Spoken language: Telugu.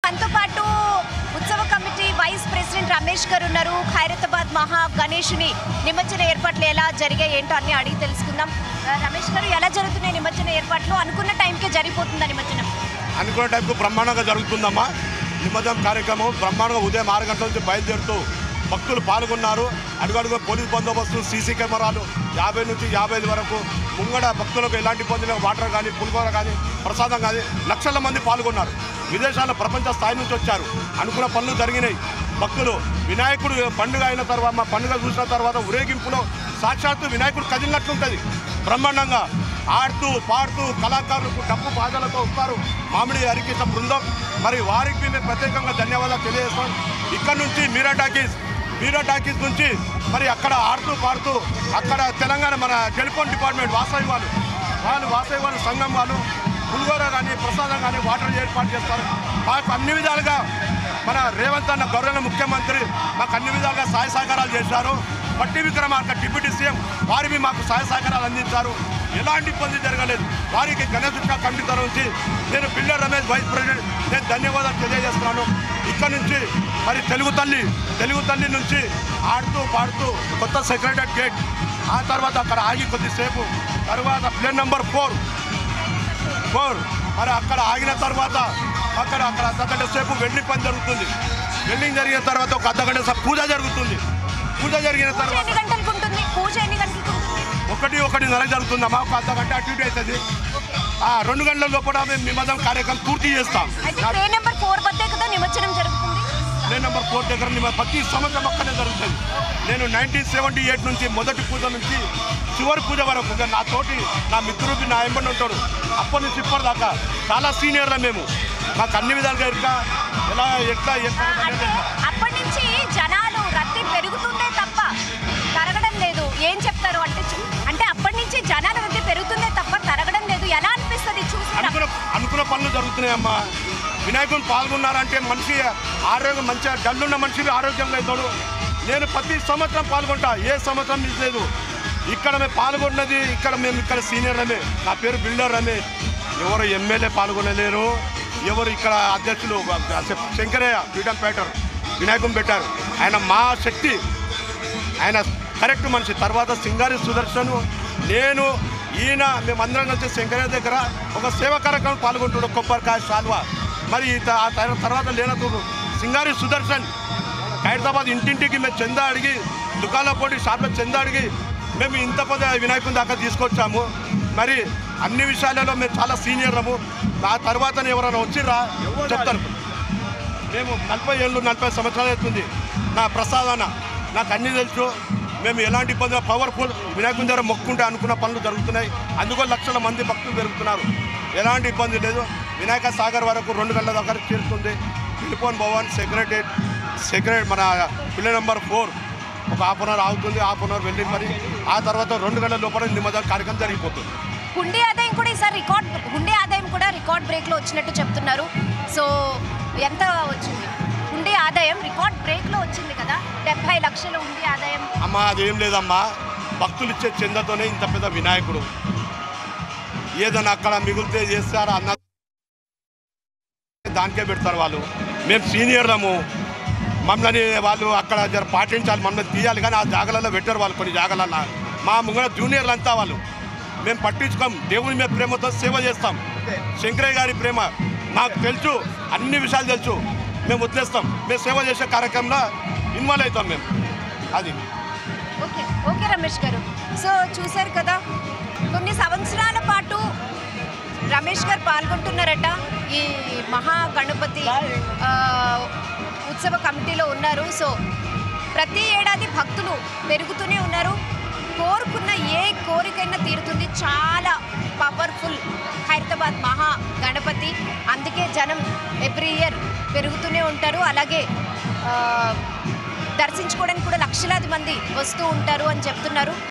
మనతో పాటు ఉత్సవ కమిటీ వైస్ ప్రెసిడెంట్ రమేష్ గారు ఉన్నారు. ఖైరతాబాద్ మహా గణేషుని నిమజ్జన ఏర్పాట్లు ఎలా జరిగాయి ఏంటో అన్ని అడిగి తెలుసుకుందాం. రమేష్ గారు, ఎలా జరుగుతున్నాయి నిమజ్జన ఏర్పాట్లు? అనుకున్న టైంకే జరిగిపోతుందా నిమజ్జనం? అనుకున్న టైంకు బ్రహ్మాండంగా జరుగుతుందమ్మా. నిమజ్జనం కార్యక్రమం బ్రహ్మాండంగా ఉదయం 6 గంటల నుంచి బయలుదేరుతూ భక్తులు పాల్గొన్నారు. అడుగడుగు పోలీస్ బందోబస్తు, సీసీ కెమెరాలు 50 నుంచి 55 వరకు ముంగడ భక్తులకు ఎలాంటి ఇబ్బంది లేవు. వాటర్ కానీ, పులిహోర కానీ, ప్రసాదం కానీ లక్షల మంది పాల్గొన్నారు. విదేశాల ప్రపంచ స్థాయి నుంచి వచ్చారు. అనుకున్న పనులు జరిగినాయి. భక్తులు వినాయకుడు పండుగ అయిన తర్వాత, మా పండుగ చూసిన తర్వాత ఊరేగింపులో సాక్షాత్తు వినాయకుడు కదిలినట్లుంటుంది. బ్రహ్మాండంగా ఆడుతూ పాడుతూ కళాకారులకు డప్పు బాధలతో వస్తారు మామిడి హరికృష్ణ బృందం. మరి వారికి మేము ప్రత్యేకంగా ధన్యవాదాలు తెలియజేస్తాం. ఇక్కడ నుంచి మీరా టాకీస్ నుంచి మరి అక్కడ ఆడుతూ పాడుతూ అక్కడ తెలంగాణ మన టెలిఫోన్ డిపార్ట్మెంట్ వాసవి వాళ్ళు సంఘం వాళ్ళు పులిహోర కానీ, ప్రసాదం కానీ, వాటర్ ఏర్పాటు చేస్తారు. మాకు అన్ని విధాలుగా మన రేవంత్ అన్న గౌరవ ముఖ్యమంత్రి మాకు అన్ని విధాలుగా సహాయ సహకారాలు చేశారు. పట్టి విక్రమార్క డిప్యూటీ సీఎం వారికి మాకు సహాయ సహకారాలు అందించారు. ఎలాంటి ఇబ్బంది జరగలేదు. వారికి గణేష్ కమిటీ తరఫు నుంచి నేను బిల్డర్ రమేష్ వైస్ ప్రెసిడెంట్ నేను ధన్యవాదాలు తెలియజేస్తున్నాను. ఇక్కడ నుంచి మరి తెలుగు తల్లి నుంచి ఆడుతూ పాడుతూ కొత్త సెక్రటరీ గేట్, ఆ తర్వాత అక్కడ ఆగి కొద్దిసేపు తర్వాత ప్లేన్ నెంబర్ 4 మరి అక్కడ ఆగిన తర్వాత అక్కడ అర్ధగంట సేపు వెల్డింగ్ పని జరుగుతుంది. వెల్డింగ్ జరిగిన తర్వాత ఒక అర్ధగంట సేపు పూజ జరుగుతుంది. పూజ జరిగిన తర్వాత 1:30 జరుగుతుందమ్మా. ఒక అర్ధగంట అటు ఇటు అవుతుంది. 2 గంటల లోపల మేము నిమజ్జనం కార్యక్రమం పూర్తి చేస్తాం. ప్లేన్ నెంబర్ 4 దగ్గర ప్రతి సంవత్సరం అక్కడే జరుగుతుంది. నేను 1978 నుంచి మొదటి పూజ నుంచి చివరి పూజ వరకు నా మిత్రుడికి నా ఎంబడి ఉంటాడు. అప్పటి నుంచి ఇప్పటిదాకా చాలా సీనియర్ల మేము. మాకు అన్ని విధాలుగా ఎట్లా అప్పటి నుంచి జనాలు రద్దీ పెరుగుతుందే తప్ప తరగడం లేదు. ఏం చెప్తారు అంటే అప్పటి నుంచి జనాల రద్దీ పెరుగుతుందే తప్ప తరగడం లేదు. ఎలా అనిపిస్తుంది చూసి? అనుకున్న పనులు జరుగుతున్నాయమ్మా. వినాయకుని పాల్గొన్నారంటే మనిషి ఆరోగ్యం మంచిగా డల్లున్న మనిషి ఆరోగ్యంగా అవుతాడు. నేను ప్రతి సంవత్సరం పాల్గొంటా, ఏ సంవత్సరం మిస్ లేదు. ఇక్కడ మేము పాల్గొన్నది ఇక్కడ సీనియర్లమే. నా పేరు బిల్డర్ రమేష్. ఎవరు ఎమ్మెల్యే పాల్గొనలేరు. ఎవరు ఇక్కడ అధ్యక్షులు శంకరయ్య ఫ్రీడమ్ ఫైటర్ వినాయకుని పెట్టారు. ఆయన మా శక్తి, ఆయన కరెక్ట్ మనిషి. తర్వాత సింగారి సుదర్శన్, నేను, ఈయన మేమందరం కలిసి శంకరయ్య దగ్గర ఒక సేవా కార్యక్రమం పాల్గొంటున్నాడు. కొబ్బరికాయ శాల్వా. మరి తర్వాత లేనప్పుడు సింగారి సుదర్శన్ ఖైరతాబాద్ ఇంటింటికి మేము చందా అడిగి, దుకాణంలో పోటీ షాప్లో చందా అడిగి మేము ఇంత పెద్ద వినాయకుని దాకా తీసుకొచ్చాము. మరి అన్ని విషయాలలో మేము చాలా సీనియర్లము. ఆ తర్వాత ఎవరైనా వచ్చిర్రా చెప్తారు. మేము 40 సంవత్సరాలు అవుతుంది నా ప్రసాదాన. నాకు అన్నీ తెలుసు. మేము ఎలాంటి ఇబ్బంది పవర్ఫుల్ వినాయకుని దగ్గర మొక్కుంటే అనుకున్న పనులు జరుగుతున్నాయి. అందుకో లక్షల మంది భక్తులు పెరుగుతున్నారు. ఎలాంటి ఇబ్బంది లేదు. వినాయక సాగర్ వరకు 2 గంటల దగ్గర చేరుతుంది. టెలిఫోన్ భవన్ సెక్రటరీ మన ప్లేన్ నెంబర్ 4 ఒక ½ అవర్ ఆగుతుంది. ½ అవర్ వెళ్ళి మరి ఆ తర్వాత 2 గంటల లోపల నిమజ్జన కార్యక్రమం జరిగిపోతుంది. హుండీ ఆదాయం కూడా ఈసారి రికార్డ్ బ్రేక్లో వచ్చినట్టు చెప్తున్నారు. సో ఎంత వచ్చింది హుండీ ఆదాయం? రికార్డ్ బ్రేక్లో వచ్చింది కదా, 70 లక్షల హుండీ ఆదాయం. అమ్మా అదేం లేదమ్మా. భక్తులు ఇచ్చే చందతోనే ఇంత పెద్ద వినాయకుడు. ఏదైనా అక్కడ మిగులుతే చేస్తారా అన్న దానికే పెడతారు వాళ్ళు. మేము సీనియర్లము. మమ్మల్ని వాళ్ళు అక్కడ జర పాటించాలి, మమ్మల్ని తీయాలి. కానీ ఆ జాగాలలో పెట్టారు వాళ్ళు. కొన్ని జాగాలలో మా ముంగడ జూనియర్లు అంతా వాళ్ళు. మేము పట్టించుకోం. దేవుని మీద ప్రేమతో సేవ చేస్తాం. శంకరయ్య గారి ప్రేమ మాకు తెలుసు, అన్ని విషయాలు తెలుసు. మేము వదిలేస్తాం. మేము సేవ చేసే కార్యక్రమంలో ఇన్వాల్వ్ అవుతాం మేము. అది ఓకే రమేష్ గారు. సో చూశారు కదా, కొన్ని సంవత్సరాల పాటు రమేష్ గారు పాల్గొంటున్నారట ఈ మహా గణపతి ఉత్సవ కమిటీలో ఉన్నారు. సో ప్రతి ఏడాది భక్తులు పెరుగుతూనే ఉన్నారు. కోరుకున్న ఏ కోరికైనా తీరుతుంది. చాలా పవర్ఫుల్ ఖైరతాబాద్ మహా గణపతి. అందుకే జనం ఎవ్రీ ఇయర్ పెరుగుతూనే ఉంటారు. అలాగే దర్శించుకోవడానికి కూడా లక్షలాది మంది వస్తూ ఉంటారు అని చెప్తున్నారు.